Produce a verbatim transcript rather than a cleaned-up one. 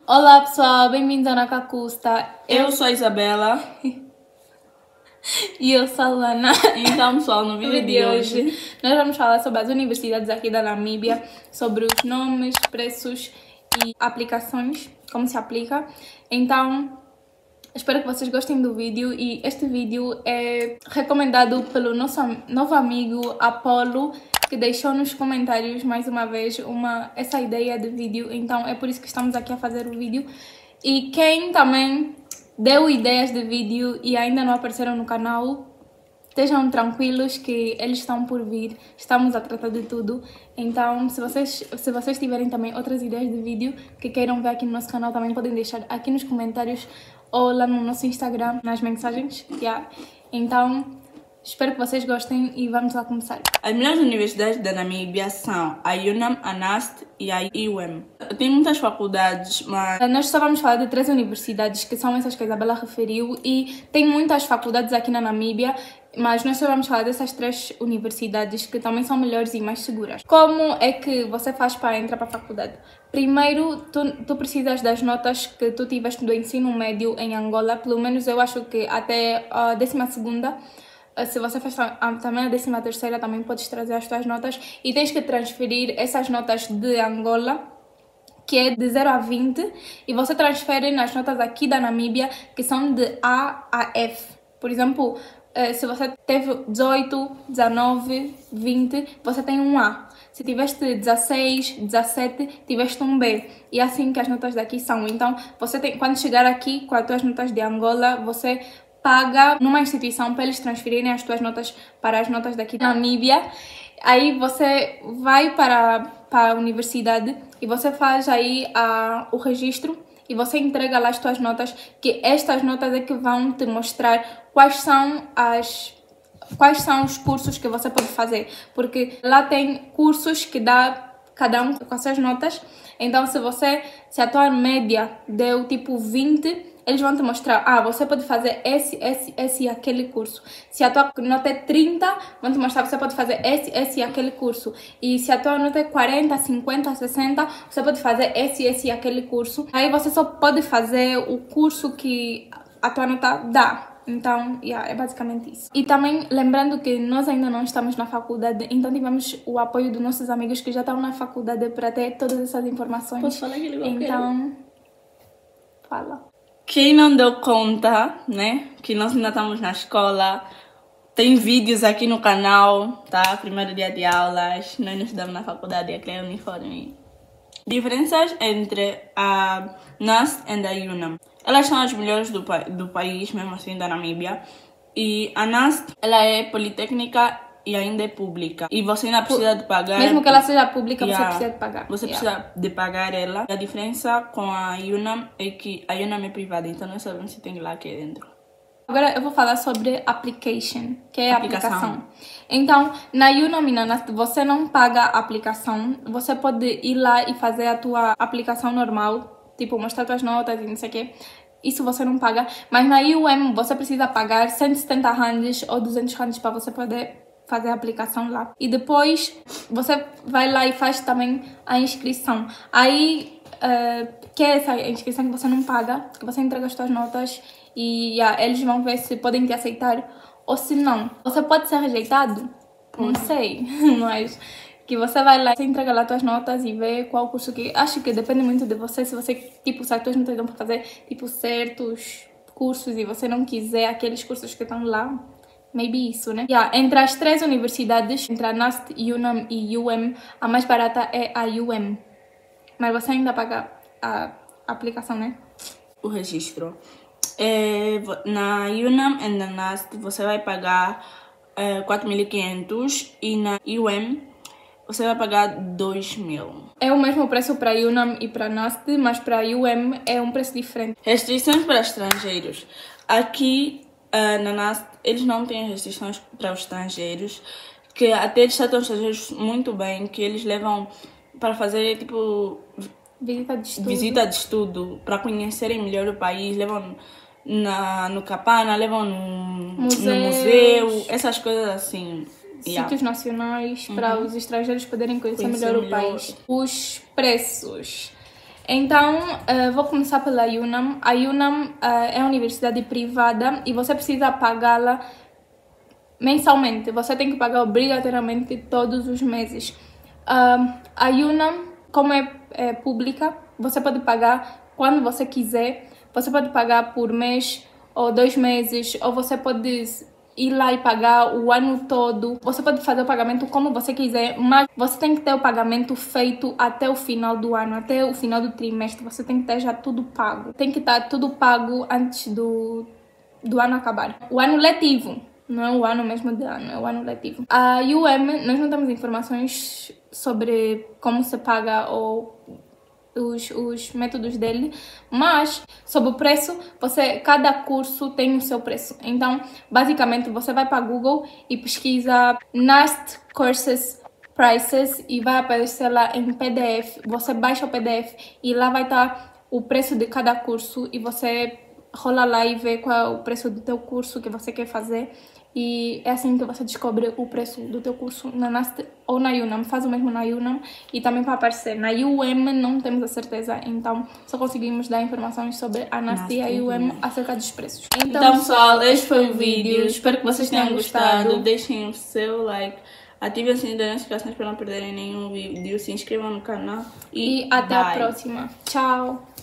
Olá pessoal, bem-vindos ao Naka Custa. Eu sou a Isabela. E eu sou a Lana. Então, pessoal, no vídeo de hoje nós vamos falar sobre as universidades aqui da Namíbia, sobre os nomes, preços e aplicações, como se aplica. Então, espero que vocês gostem do vídeo e este vídeo é recomendado pelo nosso novo amigo Apolo, que deixou nos comentários mais uma vez uma, essa ideia de vídeo, então é por isso que estamos aqui a fazer o vídeo. E quem também deu ideias de vídeo e ainda não apareceram no canal, estejam tranquilos que eles estão por vir, estamos a tratar de tudo. Então, se vocês, se vocês tiverem também outras ideias de vídeo que queiram ver aqui no nosso canal, também podem deixar aqui nos comentários ou lá no nosso Instagram, nas mensagens. Yeah. Então, espero que vocês gostem e vamos lá começar. As melhores universidades da Namíbia são a UNAM, a NAST e a U M. Tem muitas faculdades, mas nós só vamos falar de três universidades, que são essas que a Isabela referiu, e tem muitas faculdades aqui na Namíbia, mas nós só vamos falar dessas três universidades que também são melhores e mais seguras. Como é que você faz para entrar para a faculdade? Primeiro, tu, tu precisas das notas que tu tiveste do ensino médio em Angola, pelo menos eu acho que até a décima segunda. Se você faz também a décima terceira, também podes trazer as tuas notas e tens que transferir essas notas de Angola, que é de zero a vinte, e você transfere nas notas aqui da Namíbia, que são de A a F. Por exemplo, se você teve dezoito, dezenove, vinte, você tem um A. Se tiveste dezesseis, dezessete, tiveste um B. E é assim que as notas daqui são. Então, você tem, quando chegar aqui com as tuas notas de Angola, você paga numa instituição para eles transferirem as tuas notas para as notas daqui da Namíbia. Aí você vai para, para a universidade e você faz aí a, o registro e você entrega lá as tuas notas, que estas notas é que vão te mostrar quais são as quais são os cursos que você pode fazer, porque lá tem cursos que dá cada um com as suas notas. Então, se você se a tua média deu tipo vinte, eles vão te mostrar, ah, você pode fazer esse, esse, esse e aquele curso. Se a tua nota é trinta, vão te mostrar que você pode fazer esse, esse e aquele curso. E se a tua nota é quarenta, cinquenta, sessenta, você pode fazer esse, esse e aquele curso. Aí você só pode fazer o curso que a tua nota dá. Então, yeah, é basicamente isso. E também lembrando que nós ainda não estamos na faculdade, então tivemos o apoio dos nossos amigos que já estão na faculdade para ter todas essas informações. Posso falar aquele igual Então, fala. Quem não deu conta, né, que nós ainda estamos na escola, tem vídeos aqui no canal, tá? Primeiro dia de aulas, nós nos estudamos na faculdade, aqui é uniforme. Diferenças entre a NAST e a UNAM. Elas são as melhores do, pa do país, mesmo assim, da Namíbia. E a NAST, ela é politécnica e ainda é pública. E você ainda precisa de pagar. Mesmo que ela seja pública, yeah, você precisa de pagar. Você yeah. precisa de pagar ela. A diferença com a UNAM é que a UNAM é privada, então nós sabemos se tem lá aqui dentro. Agora eu vou falar sobre application, que é a aplicação. aplicação. Então, na UNAM e na NAST, você não paga a aplicação. Você pode ir lá e fazer a tua aplicação normal, tipo, mostrar tuas notas e não sei o quê. Isso você não paga. Mas na U M você precisa pagar cento e setenta randes ou duzentos randes para você poder fazer a aplicação lá. E depois você vai lá e faz também a inscrição. Aí, uh, que é essa inscrição que você não paga, que você entrega as suas notas e yeah, eles vão ver se podem te aceitar ou se não. Você pode ser rejeitado? Não sei, mas que você vai lá, você entrega lá as tuas notas e vê qual curso que... Acho que depende muito de você, se você, tipo, se as tuas notas dão para fazer, tipo, certos cursos e você não quiser aqueles cursos que estão lá, maybe isso, né? Yeah, entre as três universidades, entre a NAST, UNAM e U M, a mais barata é a U M. Mas você ainda paga a aplicação, né? O registro. É, na UNAM e na NAST você vai pagar é, quatro mil e quinhentos e na U M você vai pagar dois mil. É o mesmo preço para a UNAM e para a NAST, mas para a U M é um preço diferente. Restrições para estrangeiros. Aqui uh, na NAST eles não têm restrições para os estrangeiros, que até eles tratam os estrangeiros muito bem, que eles levam para fazer tipo visita de estudo, visita de estudo para conhecerem melhor o país, levam na, no Capana, levam no, no museu, essas coisas assim. Sítios yeah. nacionais, uhum. para os estrangeiros poderem conhecer, conhecer melhor, melhor o país. Os preços. Então, uh, vou começar pela UNAM. A UNAM uh, é uma universidade privada e você precisa pagá-la mensalmente. Você tem que pagar obrigatoriamente todos os meses. Uh, a UNAM, como é, é pública, você pode pagar quando você quiser. Você pode pagar por mês ou dois meses, ou você pode ir lá e pagar o ano todo. Você pode fazer o pagamento como você quiser, mas você tem que ter o pagamento feito até o final do ano, até o final do trimestre. Você tem que ter já tudo pago. Tem que estar tudo pago antes do, do ano acabar. O ano letivo, não é o ano mesmo de ano, é o ano letivo. A U M, nós não temos informações sobre como se paga ou Os, os métodos dele, mas sobre o preço, você, cada curso tem o seu preço. Então, basicamente, você vai para Google e pesquisa N A S T Courses Prices e vai aparecer lá em P D F. Você baixa o P D F e lá vai estar o preço de cada curso e você rola lá e vê qual é o preço do teu curso que você quer fazer. E é assim que você descobre o preço do teu curso na N A S T ou na UNAM. Faz o mesmo na UNAM e também para aparecer. Na U M não temos a certeza, então só conseguimos dar informações sobre a N A S T e a U M acerca dos preços. Então, então pessoal, este foi o vídeo. Espero que vocês tenham gostado. Deixem o seu like, ativem o sininho das notificações para não perderem nenhum vídeo. Se inscrevam no canal. E, e até bye. a próxima. Tchau!